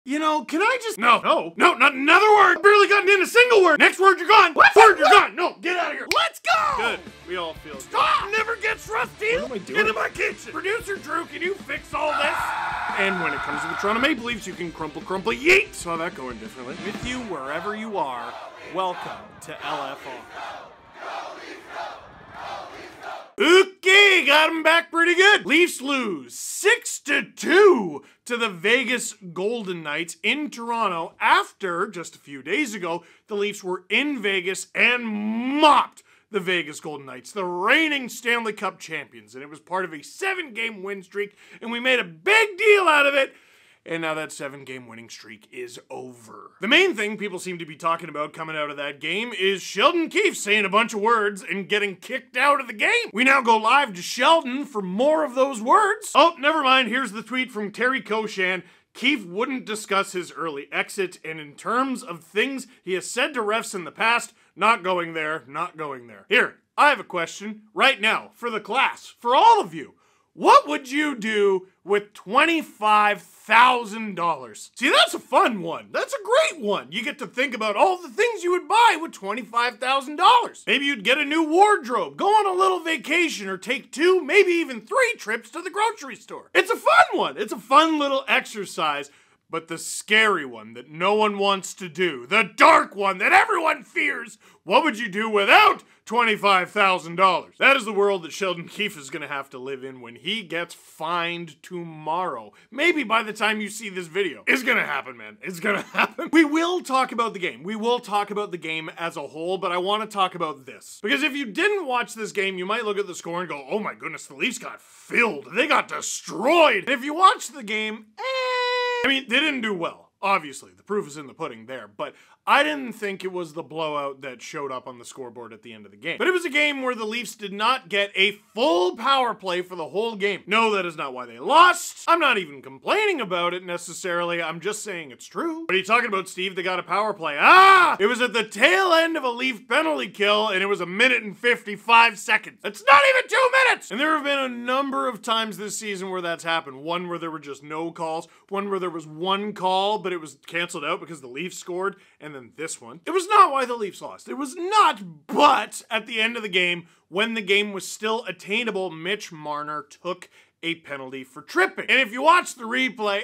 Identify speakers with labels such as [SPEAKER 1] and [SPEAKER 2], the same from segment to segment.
[SPEAKER 1] You know, can I just... No, not another word. I've barely gotten in a single word. Next word, you're gone. What? Word, you're gone. No, get out of here. Let's go. Good. We all feel it. Stop. Never gets rusty.
[SPEAKER 2] What am I doing?
[SPEAKER 1] Into my kitchen. Producer Drew, can you fix all this? And when it comes to the Toronto Maple Leafs, you can crumple, yeet. Saw that going differently. With you wherever you are, welcome to LFR. Okay, got him back pretty good. Leafs lose 6-2 to the Vegas Golden Knights in Toronto after, just a few days ago, the Leafs were in Vegas and mopped the Vegas Golden Knights, the reigning Stanley Cup champions. And it was part of a 7-game win streak, and we made a big deal out of it. And now that 7-game winning streak is over. The main thing people seem to be talking about coming out of that game is Sheldon Keefe saying a bunch of words and getting kicked out of the game. We now go live to Sheldon for more of those words. Oh, never mind. Here's the tweet from Terry Koshan. Keefe wouldn't discuss his early exit, and in terms of things he has said to refs in the past, not going there, not going there. Here, I have a question right now for the class, for all of you. What would you do with $25,000? See, that's a fun one. That's a great one. You get to think about all the things you would buy with $25,000. Maybe you'd get a new wardrobe, go on a little vacation, or take 2, maybe even 3 trips to the grocery store. It's a fun one. It's a fun little exercise. But the scary one that no one wants to do, the dark one that everyone fears, what would you do without $25,000? That is the world that Sheldon Keefe is going to have to live in when he gets fined tomorrow. Maybe by the time you see this video. It's going to happen, man. It's going to happen. We will talk about the game. We will talk about the game as a whole, but I want to talk about this. Because if you didn't watch this game, you might look at the score and go, oh my goodness, the Leafs got filled. They got destroyed. And if you watch the game, I mean, they didn't do well. Obviously, the proof is in the pudding there, but I didn't think it was the blowout that showed up on the scoreboard at the end of the game. But it was a game where the Leafs did not get a full power play for the whole game. No, that is not why they lost. I'm not even complaining about it necessarily. I'm just saying it's true. What are you talking about, Steve? They got a power play. Ah! It was at the tail end of a Leaf penalty kill, and it was 1 minute and 55 seconds. That's not even 2 minutes! And there have been a number of times this season where that's happened. One where there were just no calls, one where there was one call, but it was canceled out because the Leafs scored, and then this one. It was not why the Leafs lost. It was not, but at the end of the game, when the game was still attainable, Mitch Marner took a penalty for tripping. And if you watch the replay,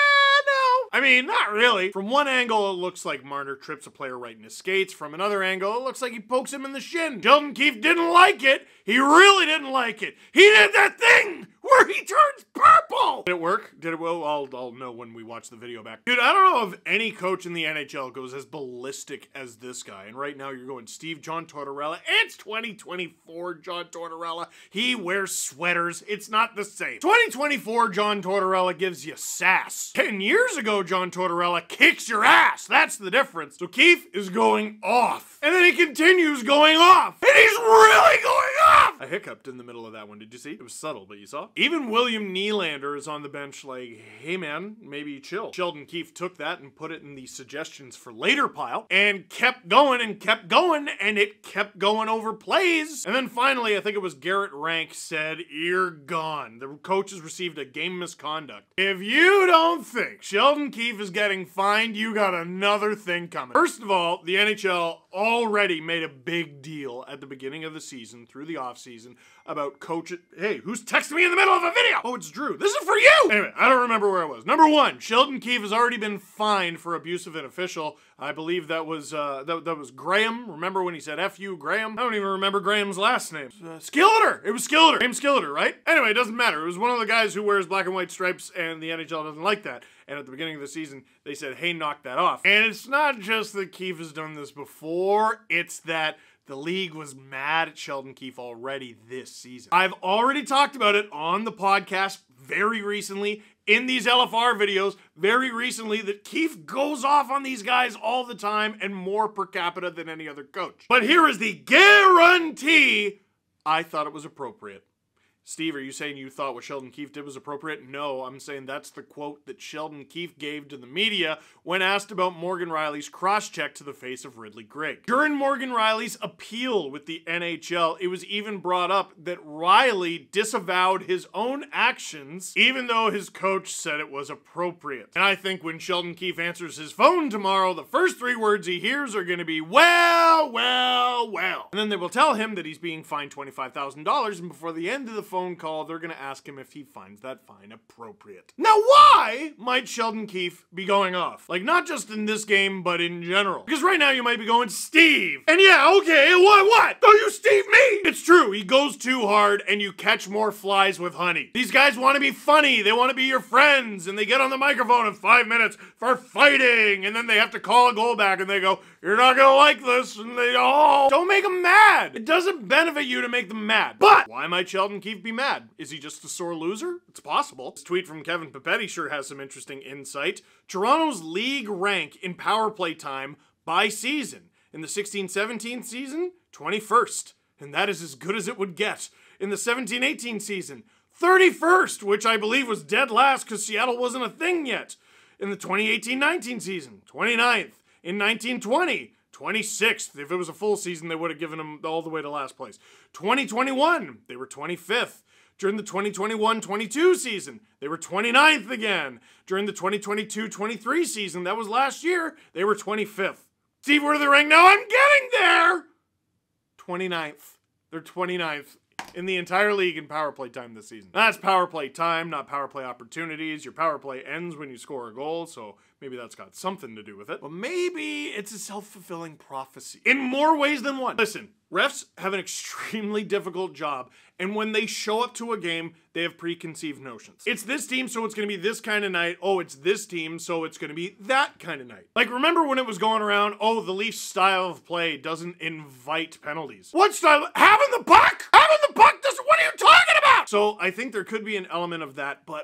[SPEAKER 1] no. I mean, not really. From one angle, it looks like Marner trips a player right in his skates. From another angle, it looks like he pokes him in the shin. Sheldon Keefe didn't like it. He really didn't like it. He did that thing where he turns purple. Did it work? Did it? Well, I'll know when we watch the video back. Dude, I don't know if any coach in the NHL goes as ballistic as this guy. And right now you're going, Steve, John Tortorella. It's 2024, John Tortorella. He wears sweaters. It's not the same. 2024, John Tortorella gives you sass. 10 years ago, John Tortorella kicks your ass. That's the difference. So Keefe is going off. And then he continues going off. And he's really going off. I hiccuped in the middle of that one. Did you see? It was subtle, but you saw? Even William Nylander is on the bench like, hey man, maybe chill. Sheldon Keefe took that and put it in the suggestions for later pile and kept going and kept going, and it kept going over plays. And then finally, I think it was Garrett Rank said, you're gone. The coaches received a game misconduct. If you don't think Sheldon Keefe is getting fined, you got another thing coming. First of all, the NHL already made a big deal at the beginning of the season, through the offseason, about coach. Hey, who's texting me in the middle of a video? Oh, it's Drew. This is for you! Anyway, I don't remember where I was. Number 1, Sheldon Keefe has already been fined for abuse of an official. I believe that was that was Graham. Remember when he said F you, Graham? I don't even remember Graham's last name. Skilleter! It was Skilleter. James Skilleter, right? Anyway, it doesn't matter. It was one of the guys who wears black and white stripes, and the NHL doesn't like that. And at the beginning of the season, they said, hey, knock that off. And it's not just that Keefe has done this before, it's that the league was mad at Sheldon Keefe already this season. I've already talked about it on the podcast very recently, in these LFR videos very recently, that Keefe goes off on these guys all the time and more per capita than any other coach. But here is the guarantee I thought it was appropriate. Steve, are you saying you thought what Sheldon Keefe did was appropriate? No, I'm saying that's the quote that Sheldon Keefe gave to the media when asked about Morgan Riley's cross-check to the face of Ridley Greig. During Morgan Riley's appeal with the NHL, it was even brought up that Riley disavowed his own actions, even though his coach said it was appropriate. And I think when Sheldon Keefe answers his phone tomorrow, the first 3 words he hears are going to be, well. And then they will tell him that he's being fined $25,000, and before the end of the phone call, they're going to ask him if he finds that fine appropriate. Now, why might Sheldon Keefe be going off? Like, not just in this game, but in general. Because right now you might be going, Steve. And yeah, okay, what? Don't you Steve me? It's true, he goes too hard and you catch more flies with honey. These guys want to be funny, they want to be your friends, and they get on the microphone in 5 minutes for fighting, and then they have to call a goal back and they go, you're not gonna like this, and they all don't make them mad. It doesn't benefit you to make them mad. But why might Sheldon Keefe be mad? Is he just a sore loser? It's possible. This tweet from Kevin Papetti sure has some interesting insight. Toronto's league rank in power play time by season. In the 16-17 season, 21st. And that is as good as it would get. In the 17-18 season, 31st, which I believe was dead last because Seattle wasn't a thing yet. In the 2018-19 season, 29th. In 1920, 26th. If it was a full season, they would have given them all the way to last place. 2021, they were 25th. During the 2021-22 season, they were 29th again. During the 2022-23 season, that was last year, they were 25th. Steve, where are they ranked now? I'm getting there! 29th. They're 29th in the entire league in power play time this season. That's power play time, not power play opportunities. Your power play ends when you score a goal, so maybe that's got something to do with it. But maybe it's a self-fulfilling prophecy in more ways than one. Listen, refs have an extremely difficult job, and when they show up to a game, they have preconceived notions. It's this team, so it's gonna be this kind of night. Oh, it's this team, so it's gonna be that kind of night. Like, remember when it was going around, oh, the Leafs' style of play doesn't invite penalties. What style? Having the puck? Having the puck doesn't, what are you talking about? So I think there could be an element of that, but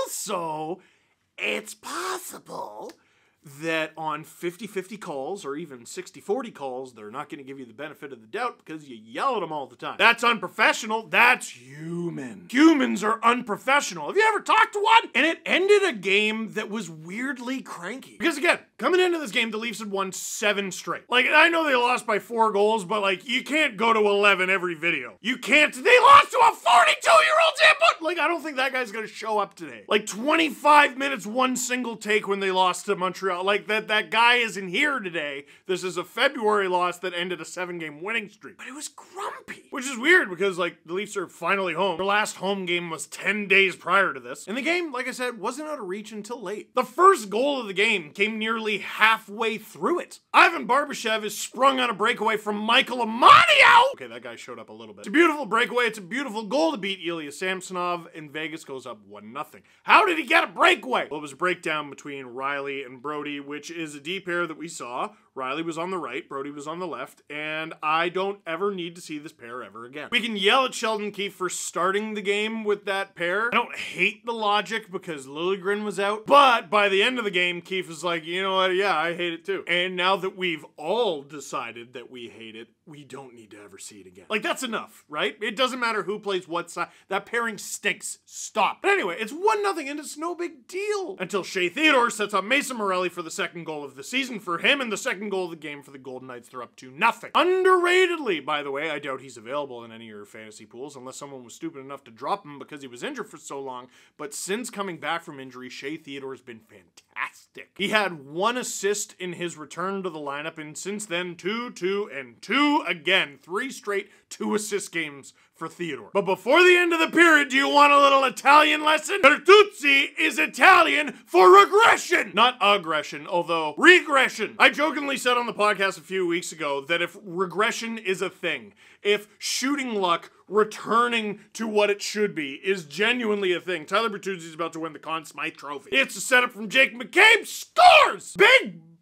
[SPEAKER 1] also, it's possible that on 50-50 calls or even 60-40 calls, they're not going to give you the benefit of the doubt because you yell at them all the time. That's unprofessional. That's human. Humans are unprofessional. Have you ever talked to one? And it ended a game that was weirdly cranky. Because again, coming into this game, the Leafs had won 7 straight. Like, I know they lost by 4 goals, but like, you can't go to 11 every video. You can't. They lost to a 42-year-old Tampa. Like, I don't think that guy's going to show up today. Like, 25 minutes, 1 single take when they lost to Montreal. Like, that guy isn't here today. This is a February loss that ended a 7-game winning streak. But it was grumpy. Which is weird because, like, the Leafs are finally home. Their last home game was 10 days prior to this. And the game, like I said, wasn't out of reach until late. The first goal of the game came nearly halfway through it. Ivan Barbashev is sprung on a breakaway from Michael Amadio. Okay, that guy showed up a little bit. It's a beautiful breakaway. It's a beautiful goal to beat Ilya Samsonov, and Vegas goes up 1-0. How did he get a breakaway? Well, it was a breakdown between Riley and Brody, which is a D pair that we saw. Riley was on the right, Brody was on the left, and I don't ever need to see this pair ever again. We can yell at Sheldon Keefe for starting the game with that pair. I don't hate the logic because Liljegren was out, but by the end of the game, Keefe is like, you know what, yeah, I hate it too. And now that we've all decided that we hate it, we don't need to ever see it again. Like, that's enough, right? It doesn't matter who plays what side. That pairing stinks. Stop. But anyway, it's 1-0 and it's no big deal. Until Shea Theodore sets up Mason Morelli for the second goal of the season for him, and the second goal of the game for the Golden Knights. They're up 2-0. Underratedly, by the way, I doubt he's available in any of your fantasy pools unless someone was stupid enough to drop him because he was injured for so long. But since coming back from injury, Shea Theodore's been fantastic. He had 1 assist in his return to the lineup, and since then, 2, 2, and 2 again. 3 straight 2-assist games for Theodore. But before the end of the period, do you want a little Italian lesson? Bertuzzi is Italian for regression. Not aggression, although regression. I jokingly said on the podcast a few weeks ago that if regression is a thing, if shooting luck returning to what it should be is genuinely a thing, Tyler Bertuzzi is about to win the Conn Smythe Trophy. It's a setup from Jake McCabe. Scores! Big Bert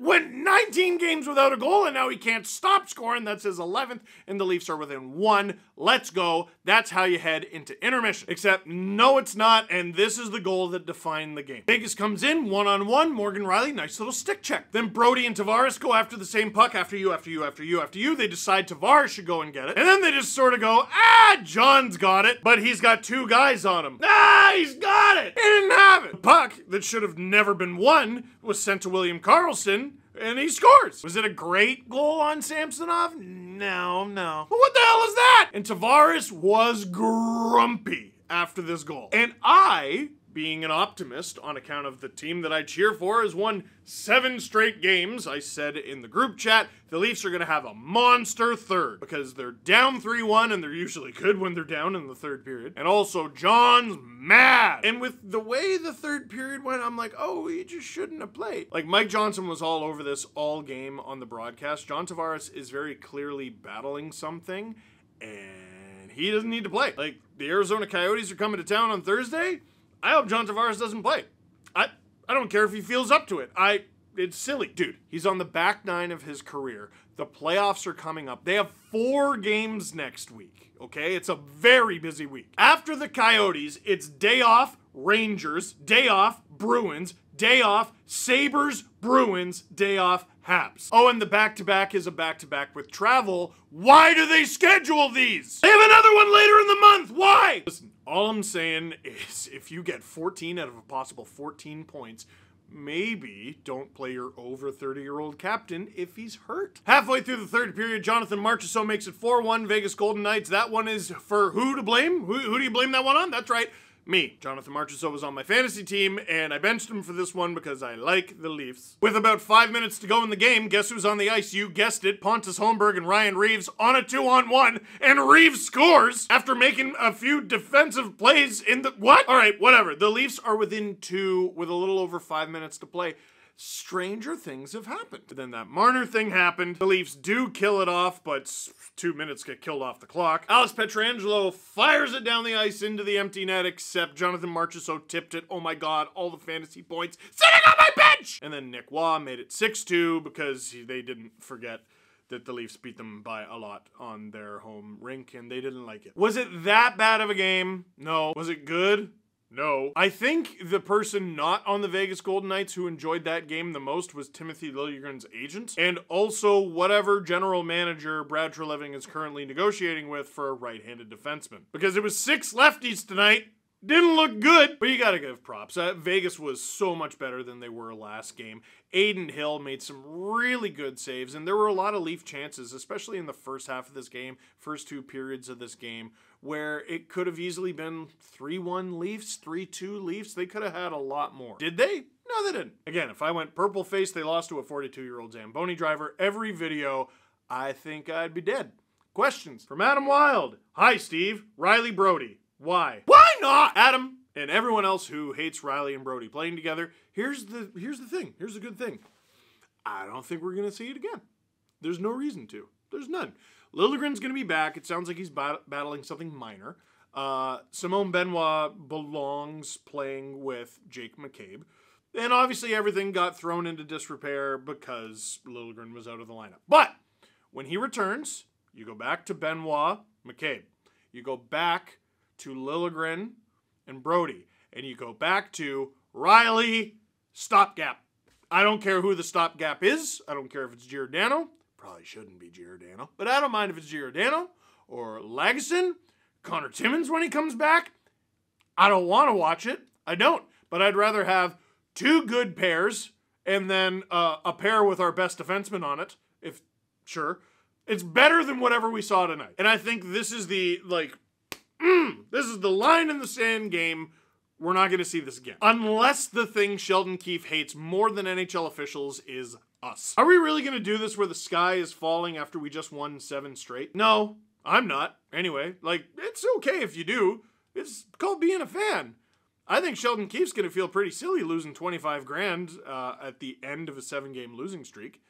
[SPEAKER 1] went 19 games without a goal, and now he can't stop scoring. That's his 11th, and the Leafs are within 1. Let's go. That's how you head into intermission. Except, no, it's not, and this is the goal that defined the game. Vegas comes in, one-on-one, Morgan Rielly, nice little stick check. Then Brody and Tavares go after the same puck, after you. They decide Tavares should go and get it. And then they just sort of go, John's got it, but he's got 2 guys on him. He's got it! He didn't have it. The puck that should have never been won was sent to William Karlsson, and he scores. Was it a great goal on Samsonov? No. But what the hell is that? And Tavares was grumpy after this goal. And I, being an optimist on account of the team that I cheer for, has won 7 straight games. I said in the group chat, the Leafs are going to have a monster third because they're down 3-1 and they're usually good when they're down in the third period. And also, John's mad. And with the way the third period went, I'm like, oh, he just shouldn't have played. Like, Mike Johnson was all over this all game on the broadcast. John Tavares is very clearly battling something, and he doesn't need to play. Like, the Arizona Coyotes are coming to town on Thursday. I hope John Tavares doesn't play. I don't care if he feels up to it. It's silly. Dude, he's on the back 9 of his career. The playoffs are coming up. They have 4 games next week, okay? It's a very busy week. After the Coyotes, it's day off Rangers, day off Bruins, day off Sabres, Bruins, day off Habs. Oh, and the back-to-back is a back-to-back with travel. Why do they schedule these? They have another one later in the month. Why? Listen, all I'm saying is if you get 14 out of a possible 14 points, maybe don't play your over 30-year-old captain if he's hurt. Halfway through the third period, Jonathan Marchessault makes it 4-1 Vegas Golden Knights. That one is for who to blame? Who do you blame that one on? That's right. Me. Jonathan Marchessault was on my fantasy team, and I benched him for this one because I like the Leafs. With about 5 minutes to go in the game, guess who's on the ice? You guessed it, Pontus Holmberg and Ryan Reeves on a 2-on-1, and Reeves scores after making a few defensive plays in the... What? All right, whatever. The Leafs are within 2 with a little over 5 minutes to play. Stranger things have happened. But then that Marner thing happened. The Leafs do kill it off, but 2 minutes get killed off the clock. Alex Pietrangelo fires it down the ice into the empty net, except Jonathan Marchessault tipped it. Oh my God, all the fantasy points sitting on my bench! And then Nick Waugh made it 6-2 because they didn't forget that the Leafs beat them by a lot on their home rink, and they didn't like it. Was it that bad of a game? No. Was it good? No. I think the person not on the Vegas Golden Knights who enjoyed that game the most was Timothy Liljegren's agent, and also whatever general manager Brad Treliving is currently negotiating with for a right-handed defenseman. Because it was 6 lefties tonight. Didn't look good, but you gotta give props. Vegas was so much better than they were last game. Adin Hill made some really good saves, and there were a lot of Leaf chances, especially in the first half of this game, first 2 periods of this game, where it could have easily been 3-1 Leafs, 3-2 Leafs. They could have had a lot more. Did they? No, they didn't. Again, if I went purple face, they lost to a 42-year-old Zamboni driver every video, I think I'd be dead. Questions from Adam Wild. Hi, Steve. Rielly Brody. Why? Why not? Adam and everyone else who hates Rielly and Brody playing together, here's the thing. Here's the good thing. I don't think we're going to see it again. There's no reason to. There's none. Liljegren's going to be back. It sounds like he's battling something minor. Simone Benoit belongs playing with Jake McCabe. And obviously everything got thrown into disrepair because Liljegren was out of the lineup. But when he returns, you go back to Benoit, McCabe. You go back to Liljegren and Brody. And you go back to Rielly, stopgap. I don't care who the stopgap is. I don't care if it's Giordano. Probably shouldn't be Giordano. But I don't mind if it's Giordano or Lagesson, Connor Timmins when he comes back. I don't want to watch it. I don't. But I'd rather have 2 good pairs and then a pair with our best defenseman on it. If, sure. It's better than whatever we saw tonight. And I think this is the, this is the line in the sand game. We're not going to see this again. Unless the thing Sheldon Keefe hates more than NHL officials is us. Are we really going to do this where the sky is falling after we just won 7 straight? No, I'm not. Anyway, it's okay if you do. It's called being a fan. I think Sheldon Keefe's going to feel pretty silly losing 25 grand at the end of a 7-game losing streak.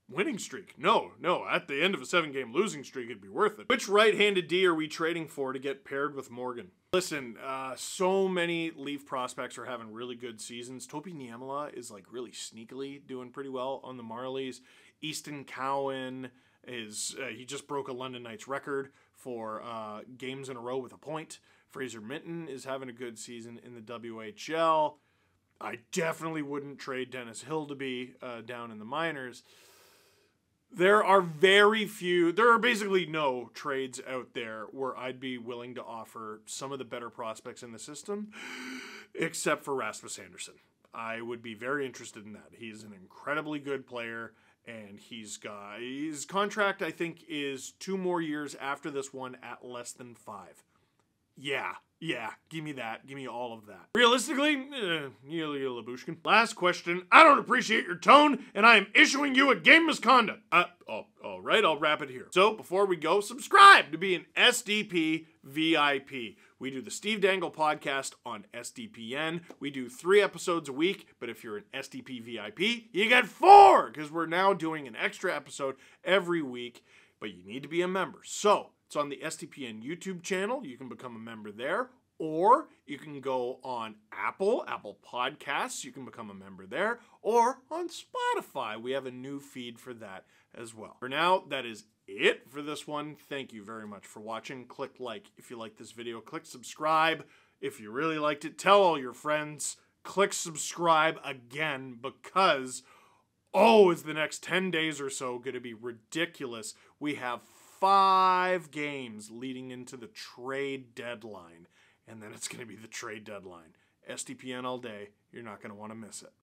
[SPEAKER 1] winning streak. No, at the end of a 7-game losing streak, it'd be worth it. Which right-handed D are we trading for to get paired with Morgan? Listen, so many Leaf prospects are having really good seasons. Topi Niemela is like really sneakily doing pretty well on the Marlies. Easton Cowan is, he just broke a London Knights record for games in a row with a point. Fraser Minton is having a good season in the WHL. I definitely wouldn't trade Dennis Hildeby down in the minors. There are basically no trades out there where I'd be willing to offer some of the better prospects in the system, except for Rasmus Andersson. I would be very interested in that. He's an incredibly good player, and his contract, I think, is 2 more years after this one at less than 5. Yeah, give me that. Give me all of that. Realistically, Ilya Lyubushkin. Last question. I don't appreciate your tone, and I am issuing you a game misconduct. All right, I'll wrap it here. So, before we go, subscribe to be an SDP VIP. We do the Steve Dangle podcast on SDPN. We do 3 episodes a week, but if you're an SDP VIP, you get 4, because we're now doing an extra episode every week, but you need to be a member. So, it's on the SDPN YouTube channel. You can become a member there. Or you can go on Apple Podcasts. You can become a member there. Or on Spotify. We have a new feed for that as well. For now, that is it for this one. Thank you very much for watching. Click like if you like this video. Click subscribe if you really liked it. Tell all your friends. Click subscribe again because, is the next 10 days or so going to be ridiculous. We have 5 games leading into the trade deadline. And then it's going to be the trade deadline. SDPN all day. You're not going to want to miss it.